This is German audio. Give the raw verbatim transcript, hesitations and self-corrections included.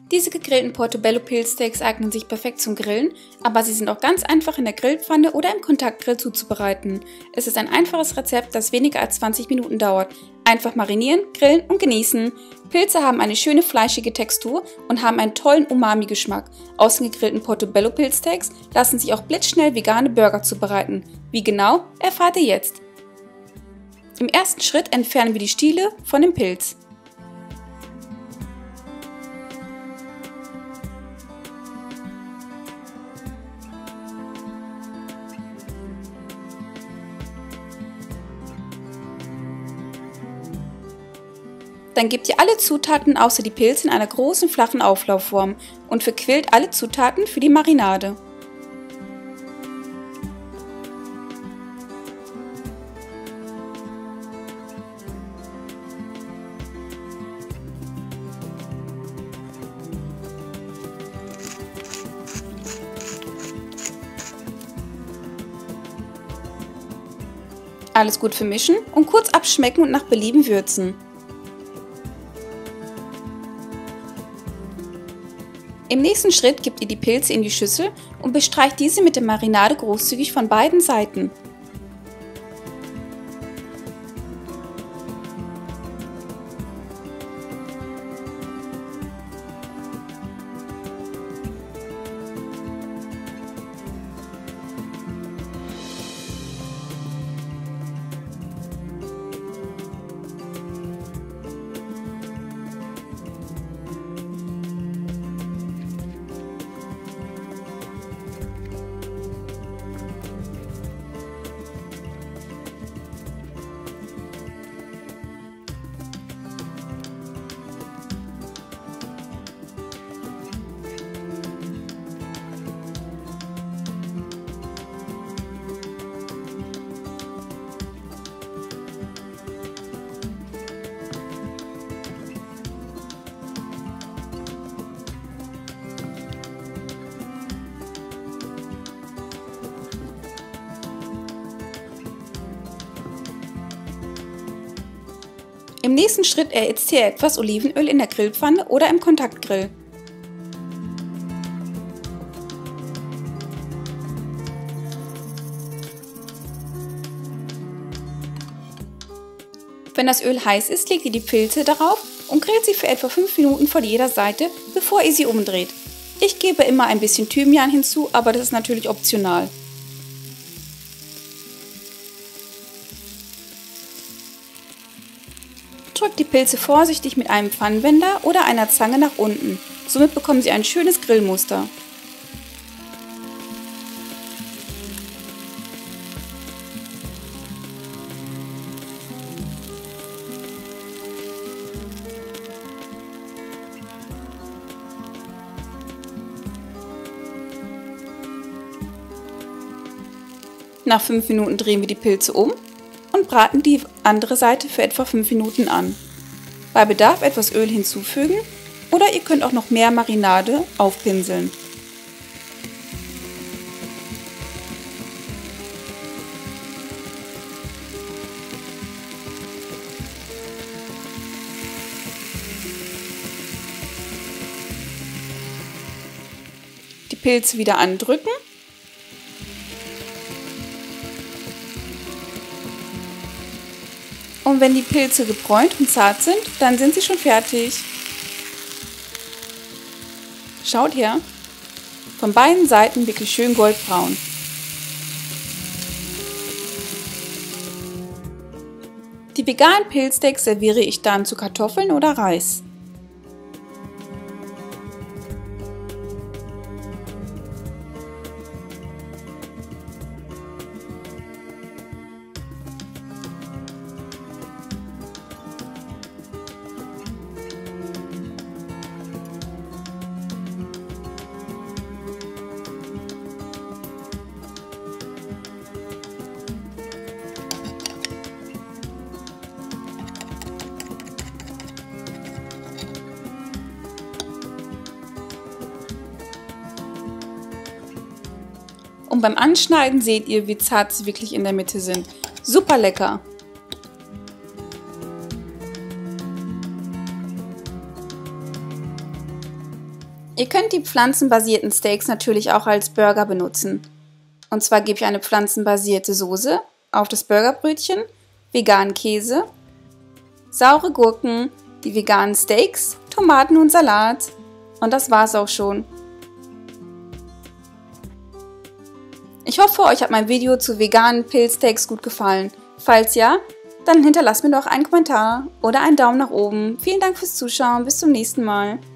Diese gegrillten Portobello-Pilzsteaks eignen sich perfekt zum Grillen, aber sie sind auch ganz einfach in der Grillpfanne oder im Kontaktgrill zuzubereiten. Es ist ein einfaches Rezept, das weniger als zwanzig Minuten dauert. Einfach marinieren, grillen und genießen. Pilze haben eine schöne fleischige Textur und haben einen tollen Umami-Geschmack. Aus den gegrillten Portobello-Pilzsteaks lassen sich auch blitzschnell vegane Burger zubereiten. Wie genau, erfahrt ihr jetzt. Im ersten Schritt entfernen wir die Stiele von dem Pilz. Dann gebt ihr alle Zutaten außer die Pilze in einer großen flachen Auflaufform und verquillt alle Zutaten für die Marinade. Alles gut vermischen und kurz abschmecken und nach Belieben würzen. Im nächsten Schritt gebt ihr die Pilze in die Schüssel und bestreicht diese mit der Marinade großzügig von beiden Seiten. Im nächsten Schritt erhitzt ihr etwas Olivenöl in der Grillpfanne oder im Kontaktgrill. Wenn das Öl heiß ist, legt ihr die Pilze darauf und grillt sie für etwa fünf Minuten von jeder Seite, bevor ihr sie umdreht. Ich gebe immer ein bisschen Thymian hinzu, aber das ist natürlich optional. Drückt die Pilze vorsichtig mit einem Pfannenwender oder einer Zange nach unten. Somit bekommen sie ein schönes Grillmuster. Nach fünf Minuten drehen wir die Pilze um und braten die andere Seite für etwa fünf Minuten an. Bei Bedarf etwas Öl hinzufügen oder ihr könnt auch noch mehr Marinade aufpinseln. Die Pilze wieder andrücken . Und wenn die Pilze gebräunt und zart sind, dann sind sie schon fertig. Schaut her, von beiden Seiten wirklich schön goldbraun. Die veganen Pilzsteaks serviere ich dann zu Kartoffeln oder Reis. Und beim Anschneiden seht ihr, wie zart sie wirklich in der Mitte sind. Super lecker! Ihr könnt die pflanzenbasierten Steaks natürlich auch als Burger benutzen. Und zwar gebe ich eine pflanzenbasierte Soße auf das Burgerbrötchen, veganen Käse, saure Gurken, die veganen Steaks, Tomaten und Salat. Und das war's auch schon. Ich hoffe, euch hat mein Video zu veganen Pilzsteaks gut gefallen. Falls ja, dann hinterlasst mir doch einen Kommentar oder einen Daumen nach oben. Vielen Dank fürs Zuschauen, bis zum nächsten Mal.